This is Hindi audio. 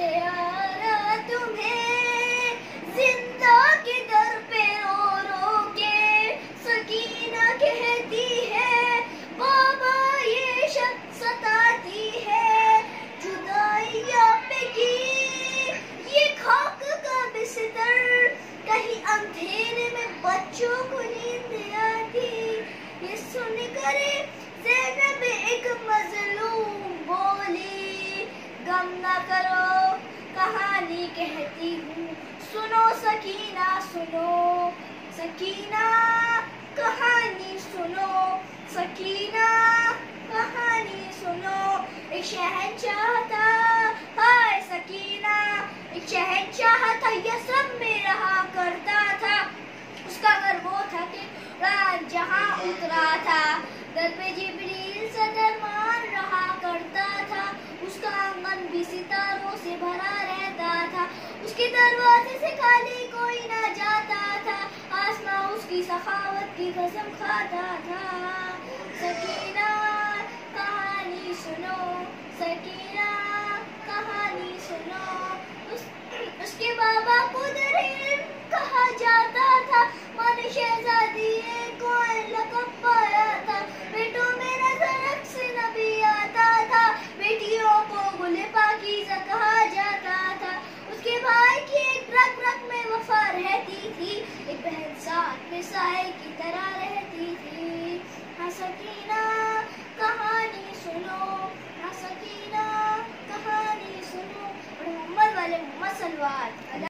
यारा तुम्हें, जिंदा के दर पे रो रो के सकीना कहती है, बाबा ये शक सताती है, जुदाइयां पे की ये खाक का बिस्तर, कहीं अंधेरे में बच्चों को नींद आती। ये सुन कर ज़ैनब एक मजलूम बोली, गम न करो कहानी कहती हूँ, सुनो सकीना सुनो, सकीना कहानी सुनो, सकीना कहानी सुनो। एक शहंशाह था, हाय सकीना, एक शहंशाह था, यसरब में रहा करता था। उसका घर वो था कि जहाँ उतरा था, दर पे जिब्रील सदरमान रहा करता था। उसका आंगन भी सितारों से भरा रहता था, उसके दरवाजे से खाली कोई न जाता था, आसमां उसकी सखावत की कसम खाता था। सकीना कहानी सुनो, सकीना कहानी सुनो। उसके बाबा को दरिम कहा जाता था, माने शहजादी को लक़ब पाया था। बेटों में नजर से नबी आता था, बेटियों को गुले पाकीज़ा कहा जाता था। उसके भाई की एक रग रग में वफा रहती थी, एक बहन साथ में साए की तरह रहती थी। हाँ सकीना कहानी सुनो, हाँ सकीना कहानी सुनो। और मोहम्मद वाले मोहम्मद सल्लल्लाहु अलैहि